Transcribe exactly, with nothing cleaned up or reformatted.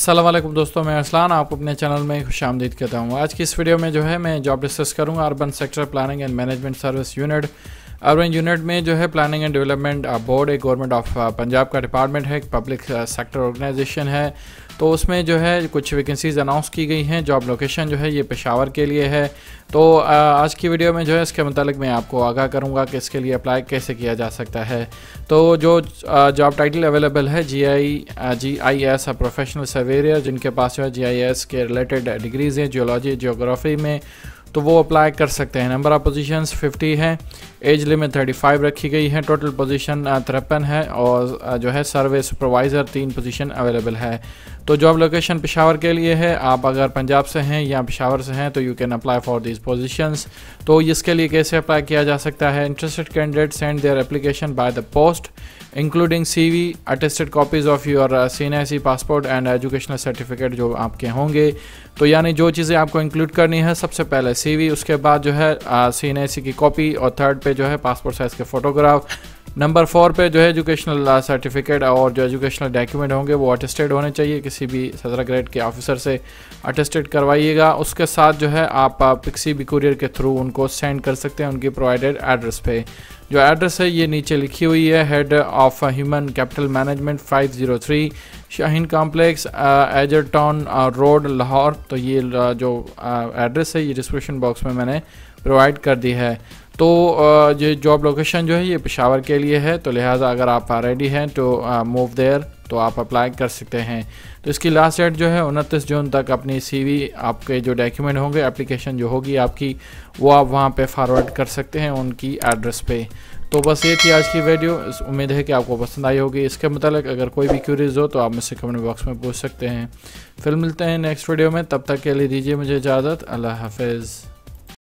अस्सलाम वालेकुम दोस्तों, मैं अरसलान आपको अपने चैनल में खुशामदीद कहता हूँ। आज की इस वीडियो में जो है मैं जॉब डिस्कस करूँगा urban sector planning and management service unit. Urban unit में जो है प्लानिंग एंड डेवलपमेंट बोर्ड एक गवर्नमेंट ऑफ पंजाब का डिपार्टमेंट है, एक पब्लिक सेक्टर ऑर्गेनाइजेशन है। तो उसमें जो है कुछ वैकेंसीज अनाउंस की गई हैं। जॉब लोकेशन जो है ये पेशावर के लिए है। तो आज की वीडियो में जो है इसके मतलब मैं आपको आगाह करूंगा कि इसके लिए अप्लाई कैसे किया जा सकता है। तो जो जॉब टाइटल अवेलेबल है G I G I S professional surveyor, जिनके पास जो है जी आई एस के रिलेटेड डिग्रीज़ हैं जियोलॉजी जियोग्राफी में, तो वो अप्लाई कर सकते हैं। नंबर ऑफ़ पोजीशंस फिफ्टी है, एज लिमिट थर्टी फाइव रखी गई है, टोटल पोजीशन तिरपन है और जो है सर्वे सुपरवाइज़र तीन पोजीशन अवेलेबल है। तो जॉब लोकेशन पेशावर के लिए है। आप अगर पंजाब से हैं या पेशावर से हैं तो you can apply for this positions. तो इसके लिए कैसे अप्लाई किया जा सकता है? Interested candidate send their application by the post including CV, attested copies of your C N I C passport and educational certificate जो आपके होंगे। तो यानी जो चीज़ें आपको इंक्लूड करनी है, सबसे पहले सीवी, उसके बाद जो है सी एन आई सी की कॉपी और थर्ड पे जो है पासपोर्ट साइज़ के फ़ोटोग्राफ। नंबर फोर पे जो है एजुकेशनल सर्टिफिकेट और जो एजुकेशनल डॉक्यूमेंट होंगे वो अटेस्टेड होने चाहिए, किसी भी सत्रह ग्रेड के ऑफिसर से अटेस्टेड करवाइएगा। उसके साथ जो है आप किसी भी कुरियर के थ्रू उनको सेंड कर सकते हैं उनकी प्रोवाइडेड एड्रेस पे। जो एड्रेस है ये नीचे लिखी हुई है, head of human capital management five zero three Shaheen complex Egerton road Lahore. तो ये जो एड्रेस है ये डिस्क्रिप्शन बॉक्स में मैंने प्रोवाइड कर दी है। तो ये जॉब लोकेशन जो है ये पेशावर के लिए है, तो लिहाजा अगर आप रेडी हैं तो मूव देयर, तो आप अप्लाई कर सकते हैं। तो इसकी लास्ट डेट जो है उनतीस जून तक अपनी सीवी, आपके जो डॉक्यूमेंट होंगे, एप्लीकेशन जो होगी आपकी, वो आप वहाँ पे फॉरवर्ड कर सकते हैं उनकी एड्रेस पे। तो बस ये थी आज की वीडियो। उम्मीद है कि आपको पसंद आई होगी। इसके मतलब अगर कोई भी क्यूरीज हो तो आप मुझसे कमेंट बॉक्स में पूछ सकते हैं। फिर मिलते हैं नेक्स्ट वीडियो में, तब तक के लिए दीजिए मुझे इजाज़त। अल्लाह हाफिज़।